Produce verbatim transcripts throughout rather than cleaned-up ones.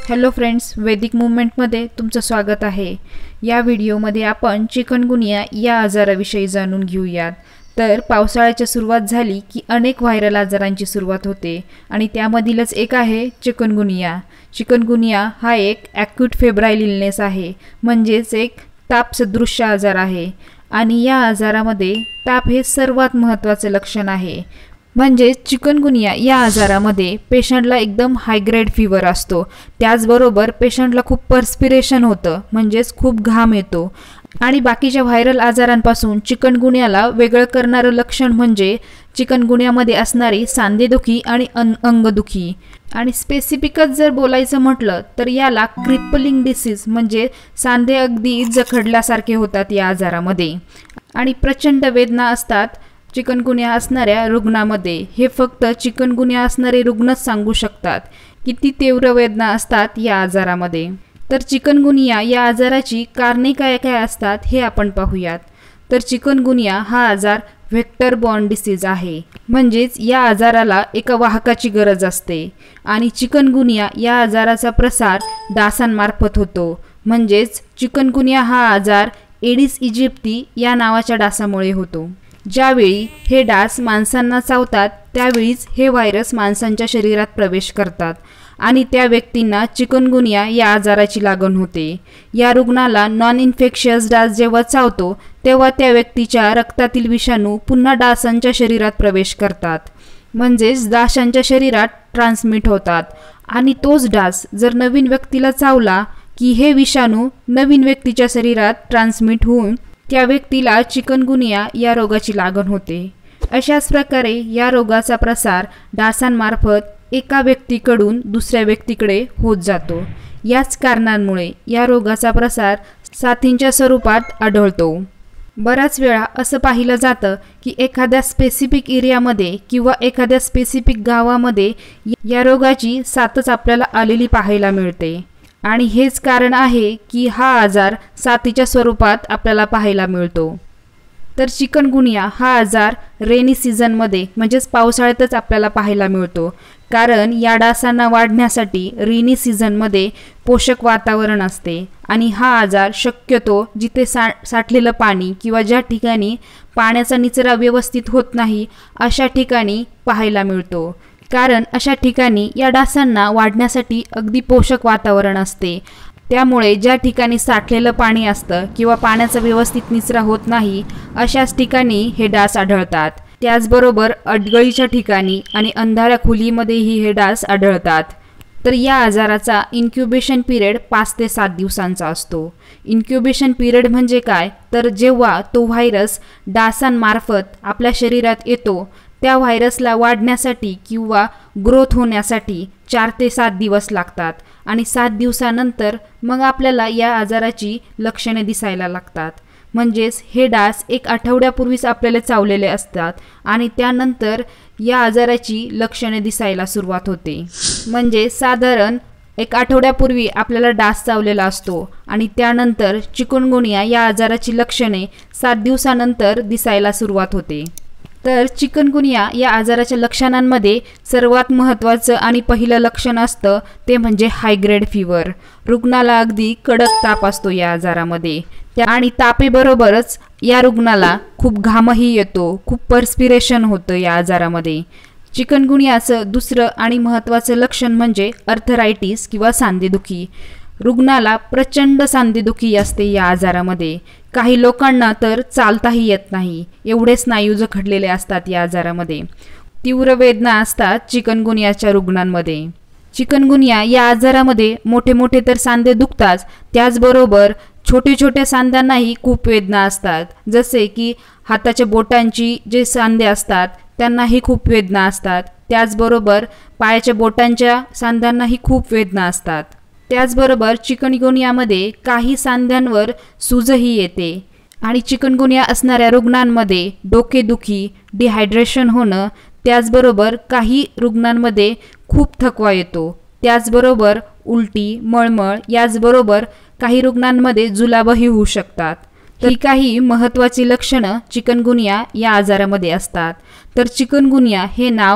Hello friends, वैदिक मूवमेंटमध्ये तुमचं स्वागत आहे। या व्हिडिओमध्ये आपण चिकनगुनिया या आजाराविषयी जाणून घेऊयात। तर पावसाळ्याची सुरुवात झाली की अनेक व्हायरल आजारांची सुरुवात होते आणि त्यामधीलच एक आहे चिकनगुनिया। चिकनगुनिया हा एक ॲक्यूट फेब्राइल इलनेस आहे, म्हणजेच एक ताप सदृश्य आजार आहे आणि या आजारामध्ये ताप हे सर्वात महत्त्वाचे लक्षण आहे। म्हणजे चिकनगुनिया या आजारामध्ये पेशंटला एकदम हाय ग्रेड फीवर असतो, त्याचबरोबर पेशंटला खूप पर्स्पिरेशन होतं, म्हणजेच खूप घाम येतो। आणि बाकीच्या व्हायरल आजारांपासून चिकनगुनियाला वेगळं करणारं लक्षण म्हणजे चिकनगुनियामध्ये असणारी सांधेदुखी आणि अंगदुखी। आणि स्पेसिफिकच जर बोलायचं म्हटलं तर याला क्रिपलिंग डिसीज म्हणजे सांधे अगदी जखडल्यासारखे होतात या आजारामध्ये आणि प्रचंड वेदना असतात चिकनगुनिया असणाऱ्या रुग्णामध्ये। हे फक्त चिकनगुनिया असणारे रुग्णच सांगू शकतात किती तीव्र वेदना असतात या आजारामध्ये। तर चिकनगुनिया या आजाराची कारणे काय काय असतात हे आपण पाहूयात। तर चिकनगुनिया हा आजार व्हेक्टर बॉर्न डिसीज आहे, म्हणजेच या आजाराला एका वाहकाची गरज असते आणि चिकनगुनिया या आजाराचा प्रसार डासांमार्फत होतो। म्हणजेच चिकनगुनिया हा आजार एडिस इजिप्ती या नावाच्या डासामुळे होतो। ज्यावेळी हे डास माणसांना चावतात त्यावेळीच हे व्हायरस माणसांच्या शरीरात प्रवेश करतात आणि त्या व्यक्तींना चिकनगुनिया या आजाराची लागण होते। या रुग्णाला नॉन इन्फेक्शियस डास जेव्हा चावतो तेव्हा त्या व्यक्तीच्या रक्तातील विषाणू पुन्हा डासांच्या शरीरात प्रवेश करतात, म्हणजेच डासांच्या शरीरात ट्रान्समिट होतात आणि तोच डास जर नवीन व्यक्तीला चावला की हे विषाणू नवीन व्यक्तीच्या शरीरात ट्रान्समिट होऊन त्या व्यक्तीला चिकनगुनिया या रोगाची लागण होते। अशाच प्रकारे या रोगाचा प्रसार डासांमार्फत एका व्यक्तीकडून दुसऱ्या व्यक्तीकडे होत जातो। याच कारणांमुळे या रोगाचा प्रसार साथींच्या स्वरूपात आढळतो। बराच वेळा असं पाहिलं जातं की एखाद्या स्पेसिफिक एरियामध्ये किंवा एखाद्या स्पेसिफिक गावामध्ये या रोगाची साथच आपल्याला आलेली पाहायला मिळते आणि हेच कारण आहे की हा आजार साथीच्या स्वरूपात आपल्याला पाहायला मिळतो। तर चिकनगुनिया हा आजार रेनी सीझनमध्ये म्हणजेच पावसाळ्यातच आपल्याला पाहायला मिळतो, कारण या डासांना वाढण्यासाठी रेनी सीझनमध्ये पोषक वातावरण असते आणि हा आजार शक्यतो जिथे सा साठलेलं पाणी किंवा ज्या ठिकाणी पाण्याचा निचरा व्यवस्थित होत नाही अशा ठिकाणी पाहायला मिळतो, कारण अशा ठिकाणी या डासांना वाढण्यासाठी अगदी पोषक वातावरण असते। त्यामुळे ज्या ठिकाणी साठलेलं पाणी असतं किंवा पाण्याचा व्यवस्थित निचरा होत नाही अशाच ठिकाणी हे डास आढळतात। त्याचबरोबर अडगळीच्या ठिकाणी आणि अंधाऱ्या खोलीमध्येही हे डास आढळतात। तर या आजाराचा इन्क्युबेशन पिरियड पाच ते सात दिवसांचा असतो। इन्क्युबेशन पिरियड म्हणजे काय, तर जेव्हा तो व्हायरस डासांमार्फत आपल्या शरीरात येतो त्या व्हायरसला वाढण्यासाठी किंवा ग्रोथ होण्यासाठी चार ते सात दिवस लागतात आणि सात दिवसानंतर मग आपल्याला या आजाराची लक्षणे दिसायला लागतात। म्हणजेच हे डास एक आठवड्यापूर्वीच आपल्याला चावलेले असतात आणि त्यानंतर या आजाराची लक्षणे दिसायला सुरुवात होते। म्हणजे साधारण एक आठवड्यापूर्वी आपल्याला डास चावलेला असतो आणि त्यानंतर चिकनगुनिया या आजाराची लक्षणे सात दिवसानंतर दिसायला सुरुवात होते। तर चिकनगुनिया या आजाराच्या लक्षणांमध्ये सर्वात महत्त्वाचं आणि पहिलं लक्षण असतं ते म्हणजे हाय ग्रेड फीवर। रुग्णाला अगदी कडक ताप असतो या आजारामध्ये त्या आणि तापेबरोबरच या रुग्णाला खूप घामही येतो, खूप पर्स्पिरेशन होतं या आजारामध्ये। चिकनगुनियाचं दुसरं आणि महत्त्वाचं लक्षण म्हणजे अर्थरायटिस किंवा सांधेदुखी। रुग्णाला प्रचंड सांधेदुखी असते या आजारामध्ये, काही लोकांना तर चालताही येत नाही, एवढे स्नायू जखडलेले असतात या आजारामध्ये। तीव्र वेदना असतात चिकनगुनियाच्या रुग्णांमध्ये। चिकनगुनिया या आजारामध्ये मोठे मोठे तर सांधे दुखतात, त्याचबरोबर छोटे छोटे सांध्यांनाही खूप वेदना असतात, जसे की हाताच्या बोटांची जे सांधे असतात त्यांनाही खूप वेदना असतात, त्याचबरोबर पायाच्या बोटांच्या सांध्यांनाही खूप वेदना असतात। त्याचबरोबर चिकनगुनियामध्ये काही सांध्यांवर सूजही येते आणि चिकनगुनिया असणाऱ्या रुग्णांमध्ये डोकेदुखी, डिहायड्रेशन होणं, त्याचबरोबर काही रुग्णांमध्ये खूप थकवा येतो, त्याचबरोबर उलटी, मळमळ, याचबरोबर काही रुग्णांमध्ये जुलाबही होऊ शकतात। ही काही महत्त्वाची लक्षणं चिकनगुनिया या आजारामध्ये असतात। तर चिकनगुनिया हे नाव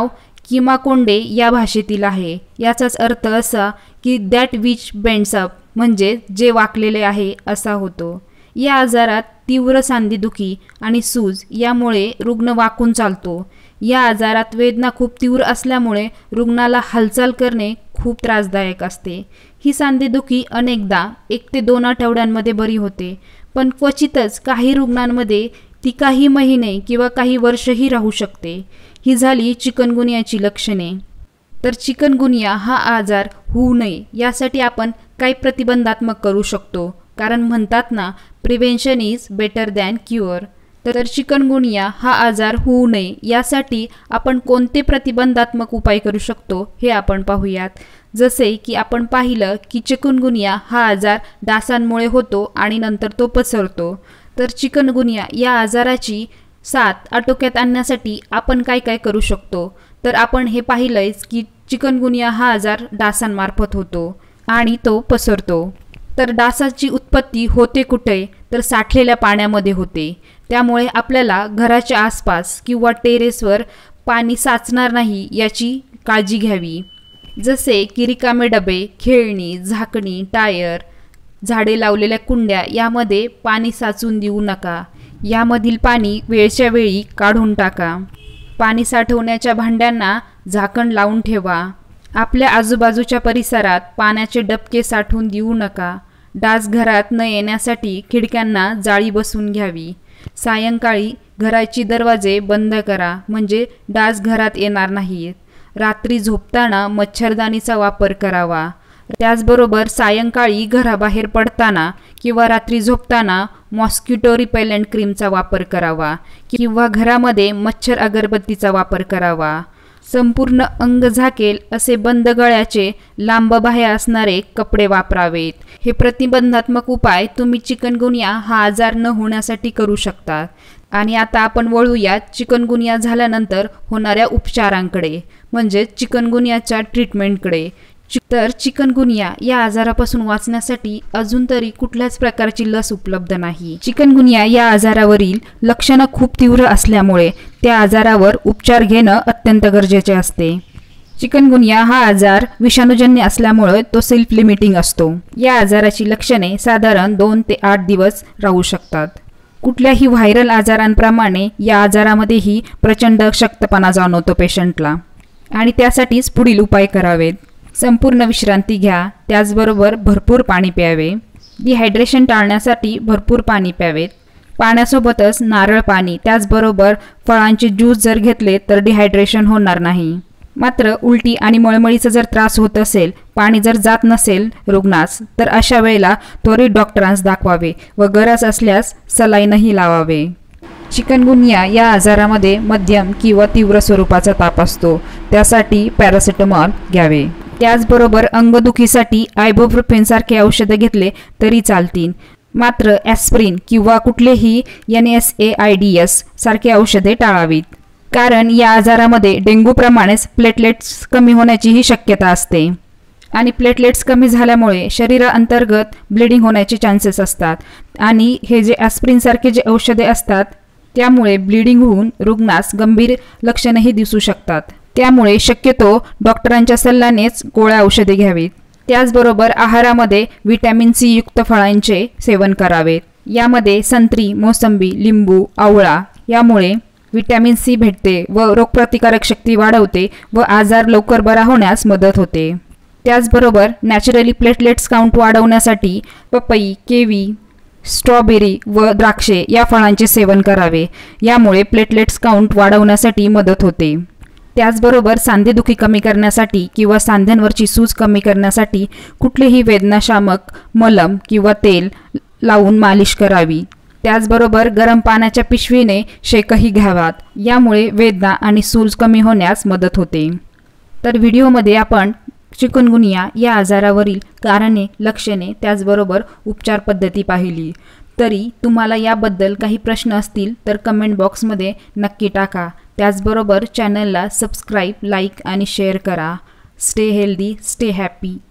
किमाकोंडे या भाषेतील आहे। याचाच अर्थ असा की दॅट विच बेंड्स अप, म्हणजे जे वाकलेले आहे असा होतो। या आजारात तीव्र सांधेदुखी आणि सूज यामुळे रुग्ण वाकून चालतो। या आजारात वेदना खूप तीव्र असल्यामुळे रुग्णाला हालचाल करणे खूप त्रासदायक असते। ही सांधेदुखी अनेकदा एक ते दोन आठवड्यांमध्ये बरी होते, पण क्वचितच काही रुग्णांमध्ये ती काही महिने किंवा काही वर्षही राहू शकते। ही झाली चिकनगुनियाची लक्षणे। तर चिकनगुनिया हा आजार होऊ नये यासाठी आपण काही प्रतिबंधात्मक करू शकतो, कारण म्हणतात ना, prevention is better than cure. तर चिकनगुनिया हा आजार होऊ नये यासाठी आपण कोणते प्रतिबंधात्मक उपाय करू शकतो हे आपण पाहूयात। जसे की आपण पाहिलं की चिकनगुनिया हा आजार डासांमुळे होतो आणि नंतर तो पसरतो। तर चिकनगुनिया या आजाराची साथ आटोक्यात आणण्यासाठी आपण काय काय करू शकतो, तर आपण हे पाहिलंच की चिकनगुनिया हा आजार डासांमार्फत होतो आणि तो पसरतो। तर डासाची उत्पत्ती होते कुठे, तर साठलेल्या पाण्यामध्ये होते। त्यामुळे आपल्याला घराच्या आसपास किंवा टेरेसवर पाणी साचणार नाही याची काळजी घ्यावी। जसे की रिकामे डबे, खेळणी, झाकणी, टायर, झाडे लावलेल्या कुंड्या यामध्ये पाणी साचून देऊ नका। यामधील पाणी वेळच्या वेळी काढून टाका। पाणी साठवण्याच्या भांड्यांना झाकण लावून ठेवा। आपल्या आजूबाजूच्या परिसरात पाण्याचे डबके साठवून देऊ नका। डास घरात न येण्यासाठी खिडक्यांना जाळी बसवून घ्यावी। सायंकाळी घराचे दरवाजे बंद करा, म्हणजे डास घरात येणार नाहीत। रात्री झोपताना मच्छरदाणीचा वापर करावा। त्याचबरोबर सायंकाळी घराबाहेर पडताना किंवा रात्री झोपताना मॉस्किटो रिपेलंट क्रीमचा वापर करावा किंवा घरामध्ये मच्छर अगरबत्तीचा वापर करावा। संपूर्ण अंग झाकेल असे बंद गळ्याचे लांब बाह्या असणारे कपडे वापरावेत। हे प्रतिबंधात्मक उपाय तुम्ही चिकनगुनिया हा आजार न होण्यासाठी करू शकता। आणि आता आपण वळूयात चिकनगुनिया झाल्यानंतर होणाऱ्या उपचारांकडे, म्हणजे चिकनगुनियाच्या ट्रीटमेंटकडे। तर चिकनगुनिया या आजारापासून वाचण्यासाठी अजून तरी कुठल्याच प्रकारची लस उपलब्ध नाही। चिकनगुनिया या आजारावरील लक्षणं खूप तीव्र असल्यामुळे त्या आजारावर उपचार घेणं अत्यंत गरजेचे असते। चिकनगुनिया हा आजार विषाणूजन्य असल्यामुळे तो सेल्फ लिमिटिंग असतो। या आजाराची लक्षणे साधारण दोन ते आठ दिवस राहू शकतात। कुठल्याही व्हायरल आजारांप्रमाणे या आजारामध्येही प्रचंड अशक्तपणा जाणवतो पेशंटला, आणि त्यासाठीच पुढील उपाय करावेत। संपूर्ण विश्रांती घ्या, त्याचबरोबर भरपूर पाणी प्यावे। डिहायड्रेशन टाळण्यासाठी भरपूर पाणी प्यावेत। पाण्यासोबतच नारळ पाणी, त्याचबरोबर फळांचे ज्यूस जर घेतले तर डिहायड्रेशन होणार नाही। मात्र उलटी आणि मळमळीचा जर त्रास होत असेल, पाणी जर जात नसेल रुग्णास, तर अशा वेळेला त्वरित डॉक्टरांस दाखवावे व गरज असल्यास सलाईनही लावावे। चिकनगुनिया या आजारामध्ये मध्यम किंवा तीव्र स्वरूपाचा ताप असतो, त्यासाठी पॅरासिटामॉल घ्यावे। त्याचबरोबर अंगदुखीसाठी आयबुप्रोफेन सारखे औषधे घेतले तरी चालतील। मात्र ॲस्प्रिन किंवा कुठलेही N S A I D S सारखे औषधे टाळावीत, कारण या आजारामध्ये डेंग्यूप्रमाणेच प्लेटलेट्स कमी होण्याचीही शक्यता असते आणि प्लेटलेट्स कमी झाल्यामुळे शरीराअंतर्गत ब्लिडिंग होण्याचे चान्सेस असतात आणि हे जे ॲस्प्रिन सारखे जे औषधे असतात त्यामुळे ब्लिडिंग होऊन रुग्णास गंभीर लक्षणेही दिसू शकतात। त्यामुळे शक्यतो डॉक्टरांच्या सल्ल्यानेच गोळ्या औषधे घ्यावीत। त्याचबरोबर आहारामध्ये व्हिटॅमिन सी युक्त फळांचे सेवन करावे। यामध्ये संत्री, मोसंबी, लिंबू, आवळा यामुळे व्हिटॅमिन सी भेटते व रोगप्रतिकारक शक्ती वाढवते व आजार लवकर बरा होण्यास मदत होते। त्याचबरोबर नॅचरली प्लेटलेट्स काउंट वाढवण्यासाठी पपई, केवी, स्ट्रॉबेरी व द्राक्षे या फळांचे सेवन करावे। यामुळे प्लेटलेट्स काउंट वाढवण्यासाठी मदत होते। त्याचबरोबर सांधेदुखी कमी करण्यासाठी किंवा सांध्यांवरची सूज कमी करण्यासाठी कुठलेही वेदनाशामक मलम किंवा तेल लावून मालिश करावी। त्याचबरोबर गरम पाण्याच्या पिशवीने शेकही घ्यावात, यामुळे वेदना आणि सूज कमी होण्यास मदत होते। तर व्हिडिओमध्ये आपण चिकनगुनिया या आजारावरील कारणे, लक्षणे, त्याचबरोबर उपचार पद्धती पाहिली। तरी तुम्हाला याबद्दल काही प्रश्न असतील तर कमेंट बॉक्समध्ये नक्की टाका। त्याचबरोबर चॅनलला सबस्क्राईब, लाईक आणि शेअर करा। Stay healthy, stay happy.